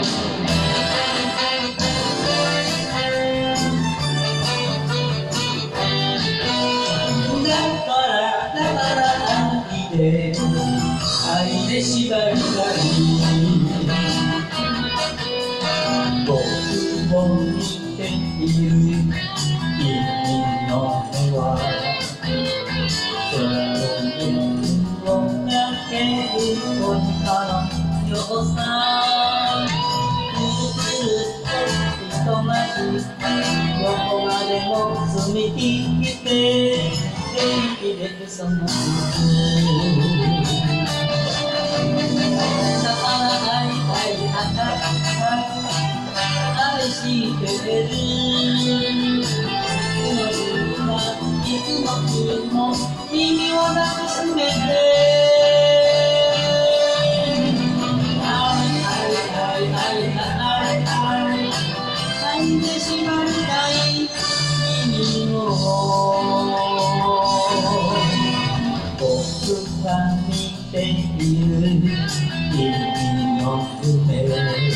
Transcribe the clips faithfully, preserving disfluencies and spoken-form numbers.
愛で縛りたい僕を見ている君の目は空の夢をかける恋のようさくるくるとまずどこまでも積み木て元気でその愛してるいつもも君を抱きしめて愛愛愛愛愛愛愛で縛りたい君を僕が見ている君の夢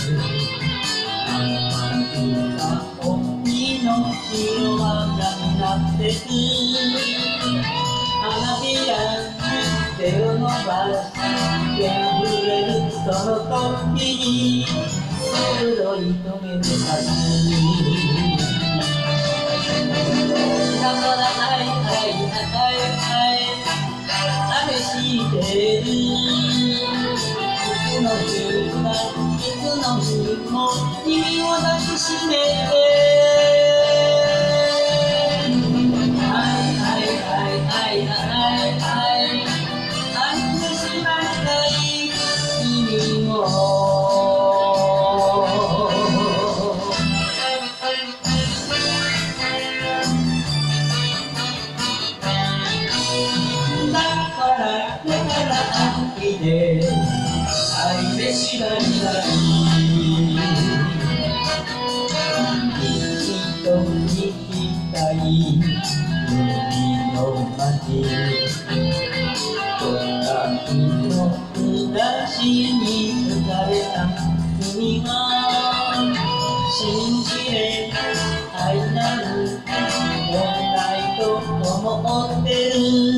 色はになってく花びらに手を伸ばし手が触れるその時に鋭い棘で立つだから愛愛愛愛愛してるいつの日かいつの日も君を抱きしめて愛で縛りたい君と行きたい海の街隣の暮らしに浮かれた君は信じれ愛なる問題と思ってる